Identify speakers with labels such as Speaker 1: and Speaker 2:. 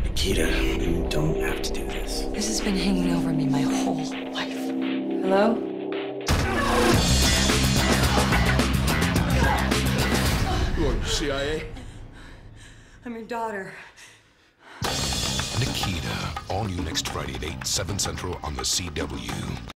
Speaker 1: Nikita, you don't have to do this.
Speaker 2: This has been hanging over me my whole life. Hello?
Speaker 3: You are CIA?
Speaker 2: I'm your daughter.
Speaker 4: Nikita, all new next Friday at 8, 7 Central on the CW.